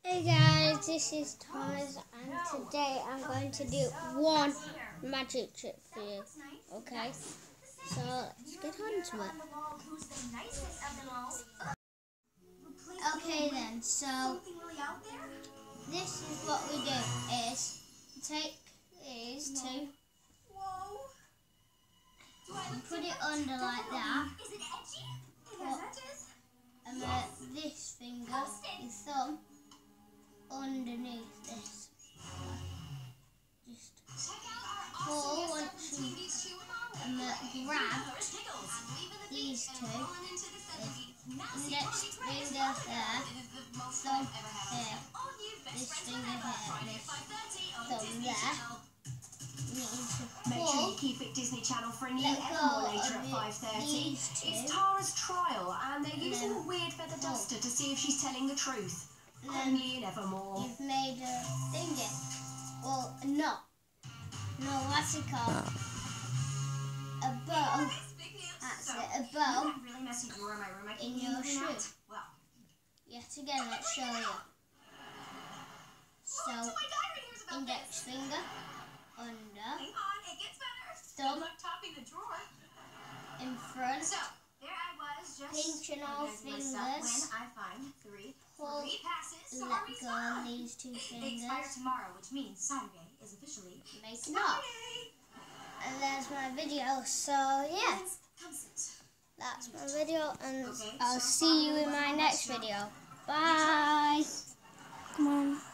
Hey guys, this is Thomas and today I'm going to do one magic trick for you, okay? So let's get on to it. Okay then, so this is what we do is take these two and put it under like that. And this finger, your thumb, underneath this. Just pull once you grab these two. Index finger there, thumb here, this finger here, this thumb there. Make sure you keep it Disney Channel for a new Evermore later at 5:30. It's Tara's trial and they're using a weird feather duster to see if she's telling the truth. Only in Evermore. You've made a finger. Well, no, what's it called? A bow. That's it, a bow Really messy drawer in my room. in your shoe. Well. Yet again, let's show you. So, index finger under, thumb in front, So, there I was, just pinching all fingers, when I find three passes. let go of these two They expire fingers, tomorrow, which means Saturday is officially make it up. And there's my video, so yeah, that's my video, and I'll see you in my next video. Bye! Come on.